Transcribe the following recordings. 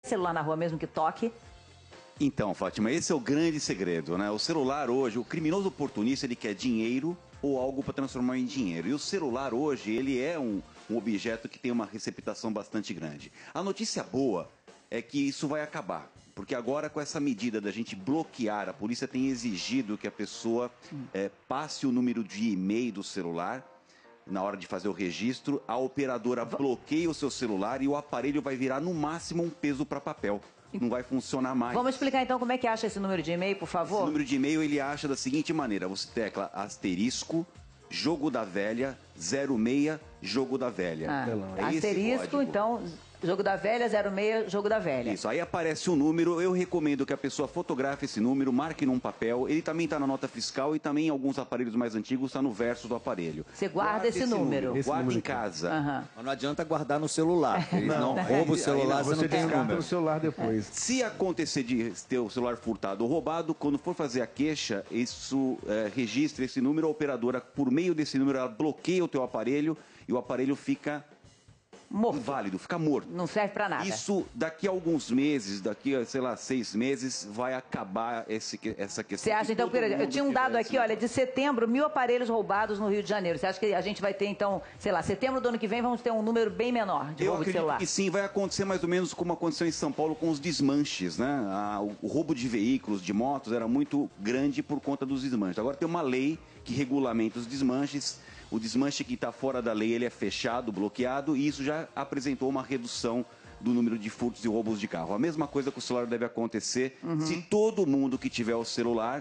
celular na rua mesmo que toque? Então, Fátima, esse é o grande segredo, né? O celular hoje, o criminoso oportunista, ele quer dinheiro ou algo para transformar em dinheiro. E o celular hoje, ele é um objeto que tem uma receptação bastante grande. A notícia boa é que isso vai acabar. Porque agora, com essa medida da gente bloquear, a polícia tem exigido que a pessoa passe o número de e-mail do celular na hora de fazer o registro. A operadora bloqueia o seu celular e o aparelho vai virar, no máximo, um peso para papel. Não vai funcionar mais. Vamos explicar então como é que acha esse número de e-mail, por favor? Esse número de e-mail ele acha da seguinte maneira: você tecla asterisco, jogo da velha, 06, jogo da velha. Asterisco, então, jogo da velha, 06, jogo da velha. Isso, aí aparece um número. Eu recomendo que a pessoa fotografe esse número, marque num papel. Ele também está na nota fiscal e também em alguns aparelhos mais antigos está no verso do aparelho. Você guarda esse número. Guarda em casa. Mas não adianta guardar no celular. Eles não roubam o celular, você não tem o número. o celular depois. Se acontecer de ter o celular furtado ou roubado, quando for fazer a queixa, isso registra esse número. A operadora, por meio desse número, ela bloqueia o teu aparelho e o aparelho fica morto. Inválido, fica morto. Não serve pra nada. Isso, daqui a alguns meses, daqui a, sei lá, 6 meses, vai acabar essa questão. Você acha, então, eu tinha um dado aqui, olha, de setembro, 1000 aparelhos roubados no Rio de Janeiro. Você acha que a gente vai ter, então, sei lá, setembro do ano que vem, vamos ter um número bem menor de roubo de celular? Eu acredito que sim, vai acontecer mais ou menos como aconteceu em São Paulo com os desmanches, né? O roubo de veículos, de motos, era muito grande por conta dos desmanches. Agora tem uma lei que regulamenta os desmanches. O desmanche que está fora da lei, ele é fechado, bloqueado, e isso já apresentou uma redução do número de furtos e roubos de carro. A mesma coisa com o celular deve acontecer se todo mundo que tiver o celular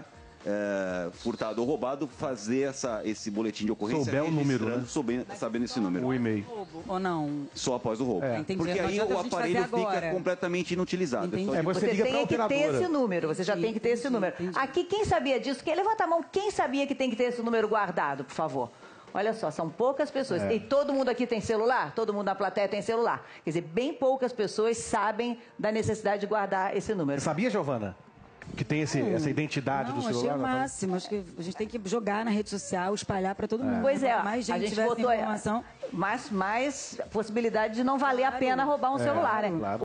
furtado ou roubado fazer esse boletim de ocorrência. Souber o número, né? Sabendo esse número. O e-mail. Ou não? Só após o roubo. Entendi. Porque aí o aparelho fica agora. completamente inutilizado. Você liga tem pra que ter operadora. esse número, você já tem que ter esse número. Aqui, quem sabia disso? Levanta a mão, quem sabia que tem que ter esse número guardado, por favor? Olha só, são poucas pessoas. E todo mundo aqui tem celular? Todo mundo na plateia tem celular. Quer dizer, bem poucas pessoas sabem da necessidade de guardar esse número. Sabia, Giovana? Que tem essa identidade do celular? Achei o máximo. Acho que a gente tem que jogar na rede social, espalhar para todo mundo. Pois é, mais gente a gente tiver essa botou informação. mais possibilidade de não valer a pena roubar um celular, né? Claro.